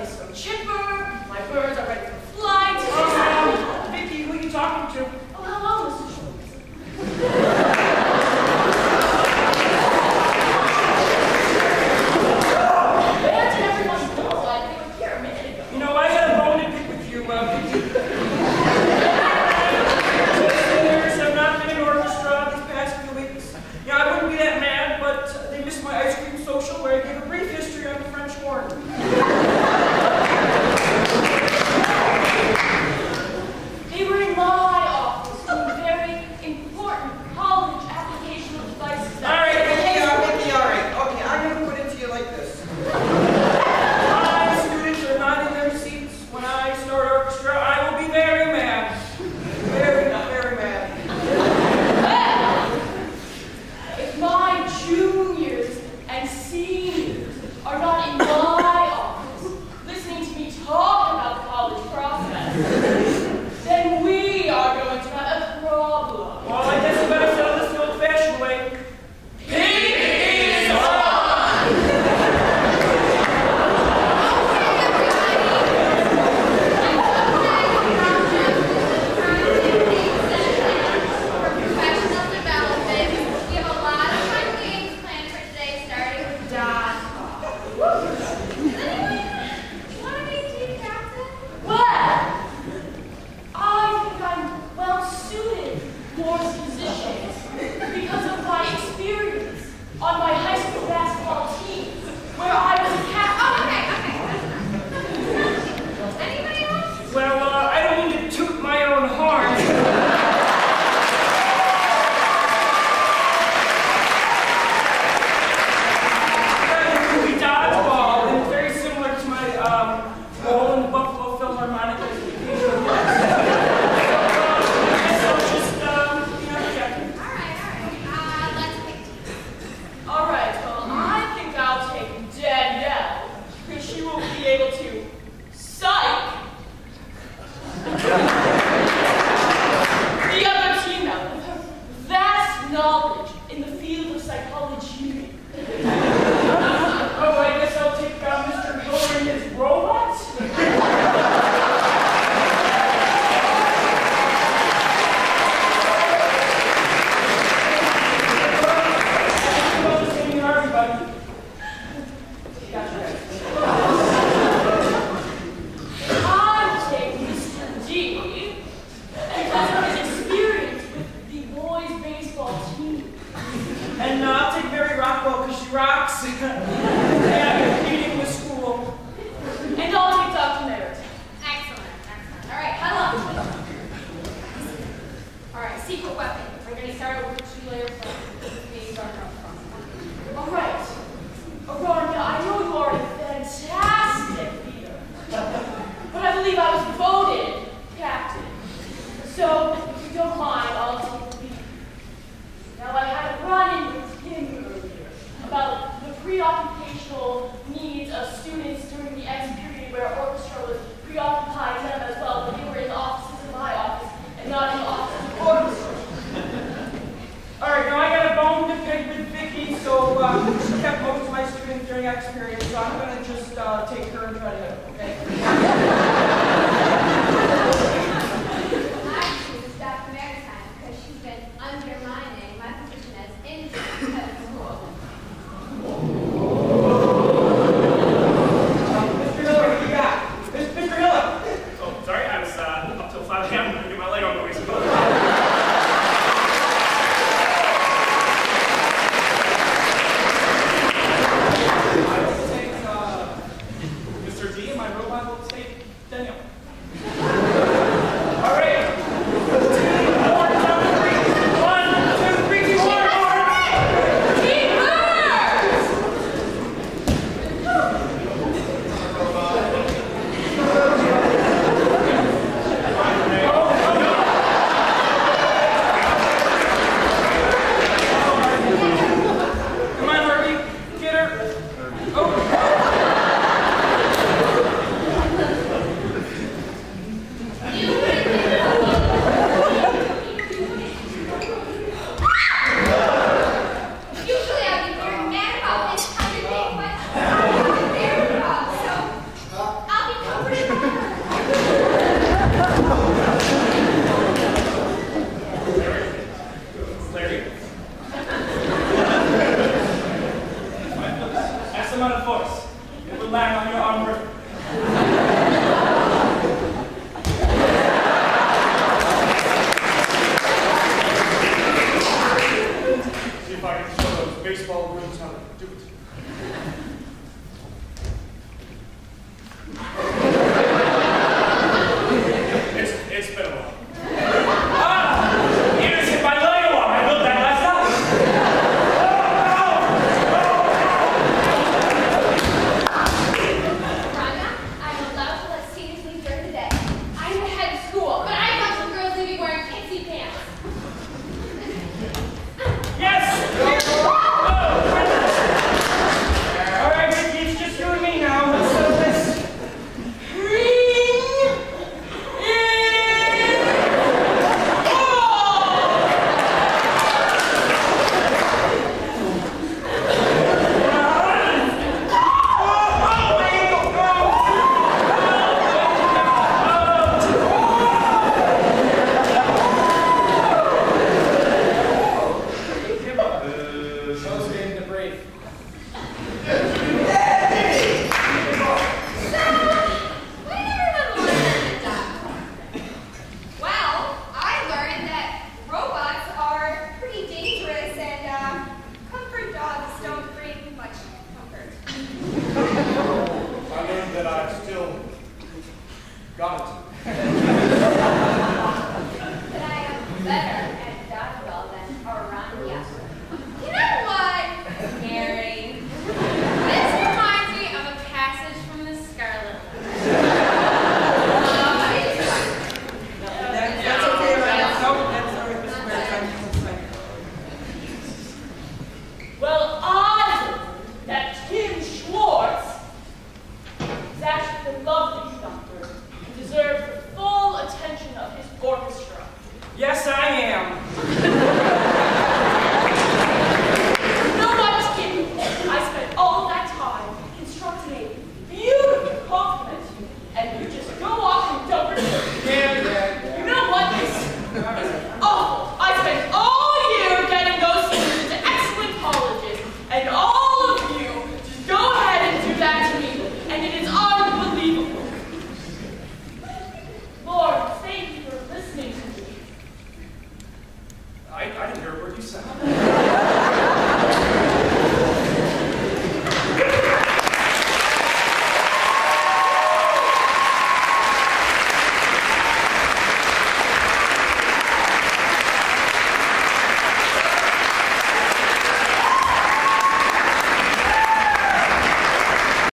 is so chipper. My birds are ready for flight. Vicky, who are you talking to? Oh, hello, Mr. Schultz. Where did everyone go? They were here a minute ago. You know, I got a bone to pick with you, Vicky. Singers have not been in orchestra these past few weeks. Yeah, I wouldn't be that mad, but they missed my ice cream social where I gave a brief history on the French horn. They were in my office doing very important college applicational devices. All right, Vicky, all right. Okay, I'm going to put it to you like this. My students are not in their seats when I start orchestra. I will be very mad. Very, very mad. Well, if my juniors and seniors are not in my office listening to me talk about the college process, then we are going to have a problem. Well, I guess you better settle this the old-fashioned way. Pete is on! Professional development. We have a lot of fun games planned for today, starting with dodgeball. Does anyone want to be team captain? Well, I think I'm well suited for this position because of my experience on my high school basketball team, where I was captain. Okay. Anybody else? Well, I don't mean to toot my own horn. We dodgeball, and it's very similar to my role in the Buffalo Philharmonic as an occasional guest. So just, checking. All right. Let's pick teams. All right, well, I think I'll take Danielle, because she will be able to psych the other team out with her vast knowledge in the field of psychology. Oh, I guess I'll take Mr. Miller and his robots. Well, just hang in, everybody. Gotcha. I'll take Mr. D because of his experience with the boys' baseball team. And I'll take Mary Rockwell because she rocks. Yeah, competing with school. And I'll take Dr. Merritt. Excellent. All right, huddle up. All right, secret weapon. We're going to start with a two-layer plan. Being started up front. All right. Aronia, I know you are a fantastic leader, but I believe I was voted captain. So, if you don't mind, I'll take the lead. Now, I had a run-in with Tim earlier about the preoccupational needs of students during the X period where orchestra was preoccupying them as well, but they were in the offices of my office and not in the office of orchestra. All right, now I got a bone to pick with Vicky, so she kept most of my students during X period, so I'm going to just take her and try to hit her, okay? I choose Dr. Maritime because she's been undermining my position as interim head of school. Mr. Miller, what you got? Mr. Miller! Oh, sorry, I was up till 5 a.m. to get my Lego movies. I will take Mr. D and my robot looks Got it. But I am better at dodgeball than Aranya. You know what, Gary? This reminds me of a passage from the Scarlet Letter. That's okay, right? No, that's all right, Mr. Maritime. Well, I learned that Tim Schwartz is actually a lovely conductor who deserves the full attention of his orchestra. Yes, I am. No, I'm kidding. I spent all that time constructing a beautiful compliment, and you just go off and dump it. You know what? This is awful. I spent all year getting those students into excellent colleges, and all of you just go ahead and do that to me, and it is unbelievable. Lord, thank you for listening to me. I didn't hear a word you said.